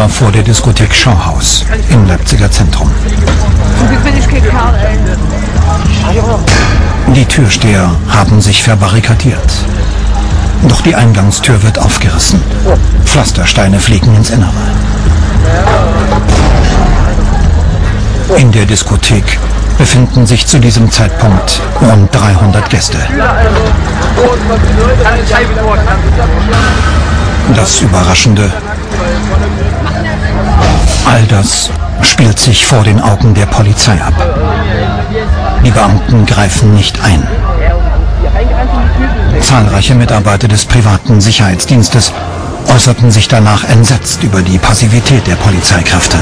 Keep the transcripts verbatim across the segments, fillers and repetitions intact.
Bilder vor der Diskothek Schauhaus im Leipziger Zentrum. Die Türsteher haben sich verbarrikadiert. Doch die Eingangstür wird aufgerissen. Pflastersteine fliegen ins Innere. In der Diskothek befinden sich zu diesem Zeitpunkt rund dreihundert Gäste. Das Überraschende: all das spielt sich vor den Augen der Polizei ab. Die Beamten greifen nicht ein. Zahlreiche Mitarbeiter des privaten Sicherheitsdienstes äußerten sich danach entsetzt über die Passivität der Polizeikräfte.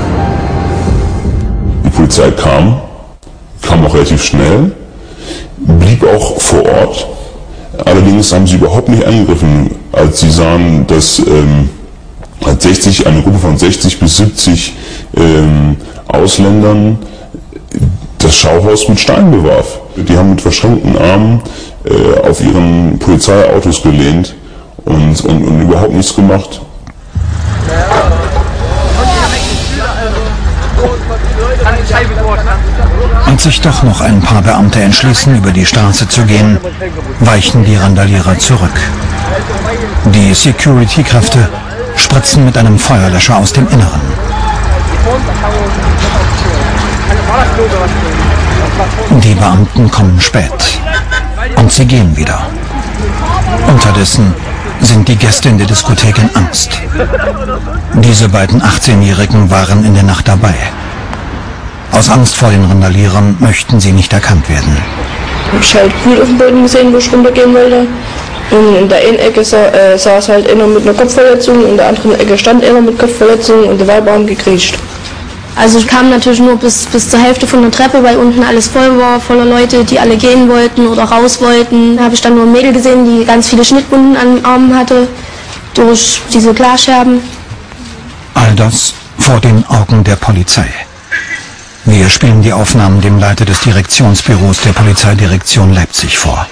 Die Polizei kam, kam auch relativ schnell, blieb auch vor Ort. Allerdings haben sie überhaupt nicht angegriffen, als sie sahen, dass ähm, sechzig, eine Gruppe von sechzig bis siebzig ähm, Ausländern das Schauhaus mit Steinen bewarf. Die haben mit verschränkten Armen äh, auf ihren Polizeiautos gelehnt und, und, und überhaupt nichts gemacht. Als sich doch noch ein paar Beamte entschließen, über die Straße zu gehen, weichen die Randalierer zurück. Die Security-Kräfte spritzen mit einem Feuerlöscher aus dem Inneren. Die Beamten kommen spät und sie gehen wieder. Unterdessen sind die Gäste in der Diskothek in Angst. Diese beiden achtzehnjährigen waren in der Nacht dabei. Aus Angst vor den Randalierern möchten sie nicht erkannt werden. Ich habe halt Blut auf dem Boden gesehen, wo ich runtergehen wollte. Und in der einen Ecke sa äh, saß halt einer mit einer Kopfverletzung, in der anderen Ecke stand einer mit Kopfverletzung und der Weiber haben gekriecht. Also ich kam natürlich nur bis, bis zur Hälfte von der Treppe, weil unten alles voll war, voller Leute, die alle gehen wollten oder raus wollten. Da habe ich dann nur ein Mädel gesehen, die ganz viele Schnittwunden an den Armen hatte, durch diese Glasscherben. All das vor den Augen der Polizei. Wir spielen die Aufnahmen dem Leiter des Direktionsbüros der Polizeidirektion Leipzig vor.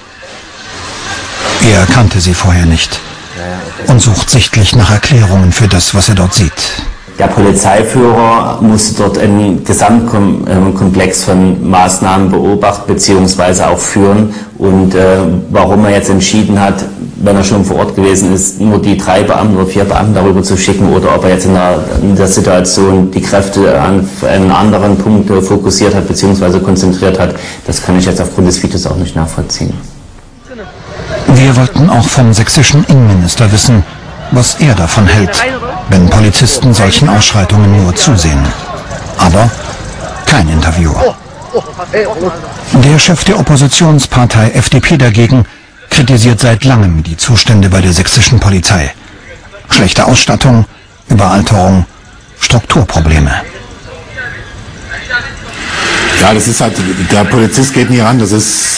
Er kannte sie vorher nicht und sucht sichtlich nach Erklärungen für das, was er dort sieht. Der Polizeiführer musste dort einen Gesamtkomplex von Maßnahmen beobachten bzw. auch führen. Und äh, warum er jetzt entschieden hat, wenn er schon vor Ort gewesen ist, nur die drei Beamten oder vier Beamten darüber zu schicken oder ob er jetzt in der, in der Situation die Kräfte an einen anderen Punkt fokussiert hat bzw. konzentriert hat, das kann ich jetzt aufgrund des Videos auch nicht nachvollziehen. Wir wollten auch vom sächsischen Innenminister wissen, was er davon hält, wenn Polizisten solchen Ausschreitungen nur zusehen. Aber kein Interview. Der Chef der Oppositionspartei F D P dagegen kritisiert seit langem die Zustände bei der sächsischen Polizei. Schlechte Ausstattung, Überalterung, Strukturprobleme. Ja, das ist halt, der Polizist geht nie ran, das ist...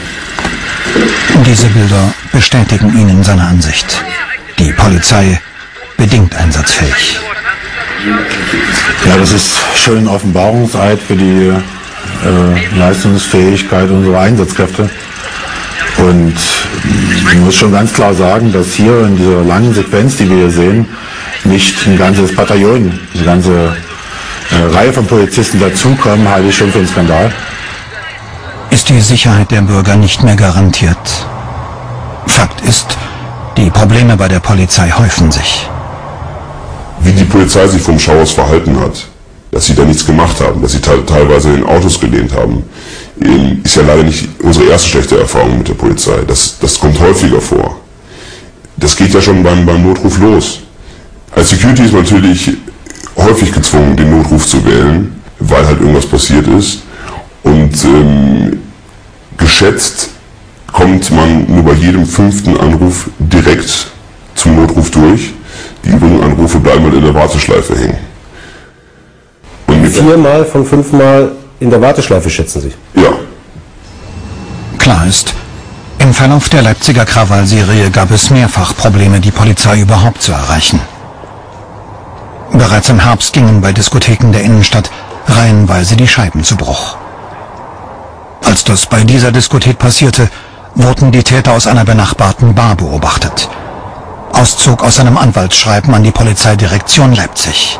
Diese Bilder bestätigen ihn in seiner Ansicht. Die Polizei bedingt einsatzfähig. Ja, das ist schon ein Offenbarungseid für die äh, Leistungsfähigkeit unserer Einsatzkräfte. Und ich muss schon ganz klar sagen, dass hier in dieser langen Sequenz, die wir hier sehen, nicht ein ganzes Bataillon, eine ganze äh, Reihe von Polizisten dazukommen, halte ich schon für einen Skandal. Ist die Sicherheit der Bürger nicht mehr garantiert? Fakt ist, die Probleme bei der Polizei häufen sich. Wie die Polizei sich vom Schauhaus verhalten hat, dass sie da nichts gemacht haben, dass sie teilweise in Autos gelehnt haben, ist ja leider nicht unsere erste schlechte Erfahrung mit der Polizei. Das, das kommt häufiger vor. Das geht ja schon beim, beim Notruf los. Als Security ist man natürlich häufig gezwungen, den Notruf zu wählen, weil halt irgendwas passiert ist. Und ähm, geschätzt kommt man nur bei jedem fünften Anruf direkt zum Notruf durch. Die übrigen Anrufe bleiben halt in der Warteschleife hängen. Und Viermal von fünfmal in der Warteschleife, schätzen Sie? Ja. Klar ist, im Verlauf der Leipziger Krawallserie gab es mehrfach Probleme, die Polizei überhaupt zu erreichen. Bereits im Herbst gingen bei Diskotheken der Innenstadt reihenweise die Scheiben zu Bruch. Als das bei dieser Diskothek passierte, wurden die Täter aus einer benachbarten Bar beobachtet. Auszug aus seinem Anwaltsschreiben an die Polizeidirektion Leipzig.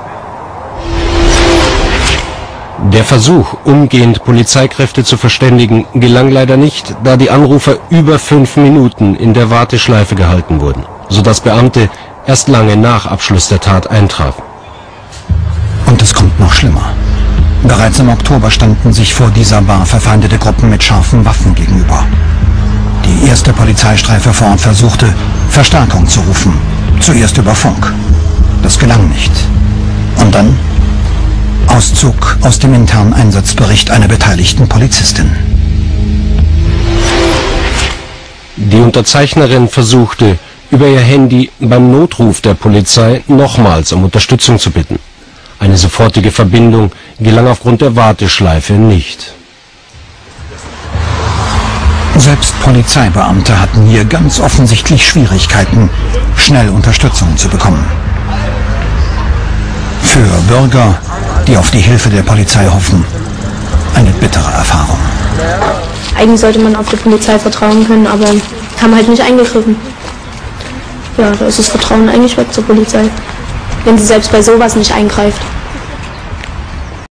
Der Versuch, umgehend Polizeikräfte zu verständigen, gelang leider nicht, da die Anrufer über fünf Minuten in der Warteschleife gehalten wurden, sodass Beamte erst lange nach Abschluss der Tat eintrafen. Und es kommt noch schlimmer. Bereits im Oktober standen sich vor dieser Bar verfeindete Gruppen mit scharfen Waffen gegenüber. Die erste Polizeistreife vor Ort versuchte, Verstärkung zu rufen. Zuerst über Funk. Das gelang nicht. Und dann Auszug aus dem internen Einsatzbericht einer beteiligten Polizistin. Die Unterzeichnerin versuchte, über ihr Handy beim Notruf der Polizei nochmals um Unterstützung zu bitten. Eine sofortige Verbindung gelang aufgrund der Warteschleife nicht. Selbst Polizeibeamte hatten hier ganz offensichtlich Schwierigkeiten, schnell Unterstützung zu bekommen. Für Bürger, die auf die Hilfe der Polizei hoffen, eine bittere Erfahrung. Eigentlich sollte man auf die Polizei vertrauen können, aber haben halt nicht eingegriffen. Ja, da ist das Vertrauen eigentlich weg zur Polizei, wenn sie selbst bei sowas nicht eingreift.